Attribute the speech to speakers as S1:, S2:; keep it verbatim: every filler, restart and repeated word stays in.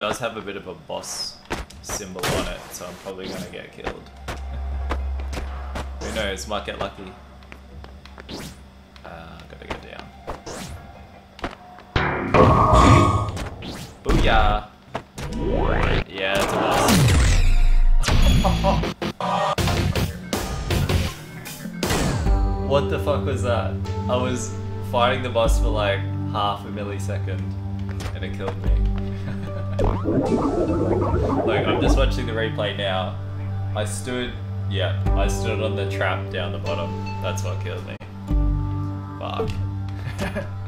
S1: does have a bit of a boss symbol on it, so I'm probably gonna get killed. Who knows, might get lucky. Uh, gotta go down. Booyah! Yeah, it's a boss. What the fuck was that? I was fighting the boss for like half a millisecond and it killed me. Like, I'm just watching the replay now. I stood, yeah, I stood on the trap down the bottom. That's what killed me. Fuck.